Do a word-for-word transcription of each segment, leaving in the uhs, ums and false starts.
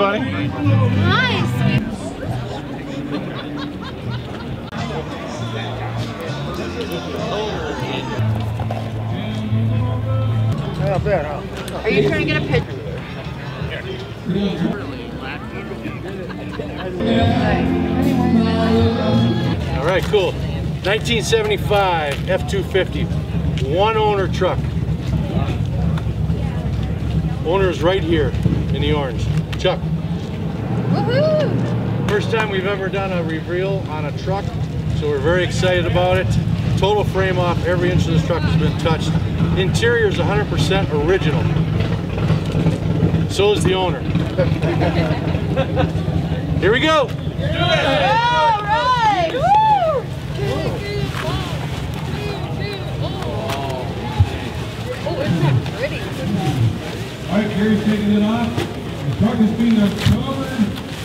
buddy. Nice. Not bad, huh? Are you trying to get a picture? All right, cool. nineteen seventy-five F two fifty, one owner truck. Owner's right here in the orange. Chuck. Woohoo! First time we've ever done a reveal on a truck, so we're very excited about it. Total frame off, every inch of this truck has been touched. Interior is one hundred percent original. So is the owner. Here we go. Yeah. All right! Woo! Oh, it's not pretty. All right, Gary's taking it off. The truck is being uncovered.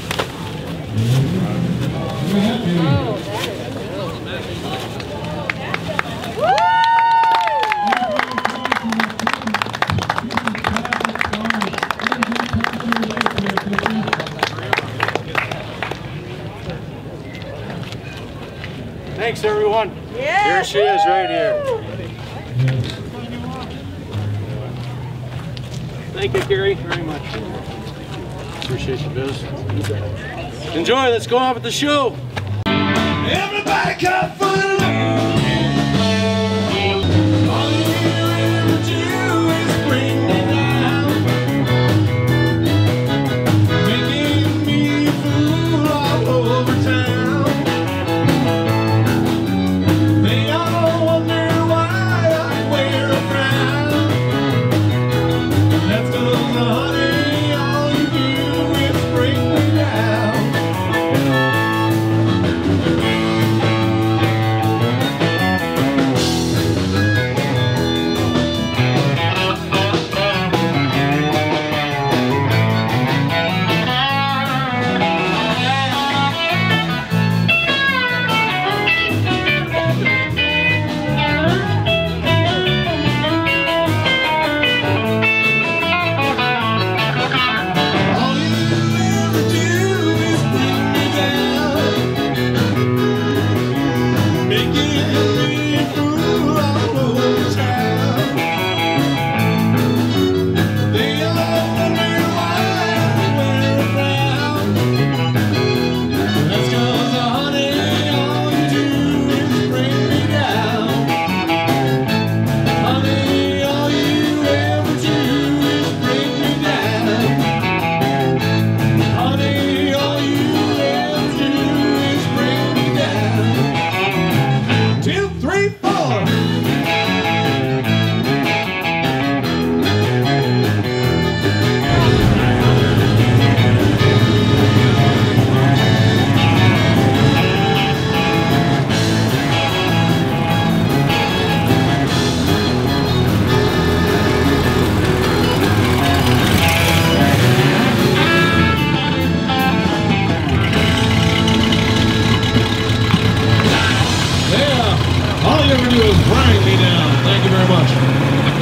Look at that, baby. Oh, that is cool. Thanks, everyone. Yeah. Here she is, right here. Thank you, Gary, very much. Appreciate you, Biz. Enjoy. Let's go on with the show. Everybody come for the loot. All you ever do is bring me down, making me a fool all over town. They all wonder why I wear a frown. That's 'cause, honey, all you do is bring me down. All you ever do is grind me down. Thank you very much.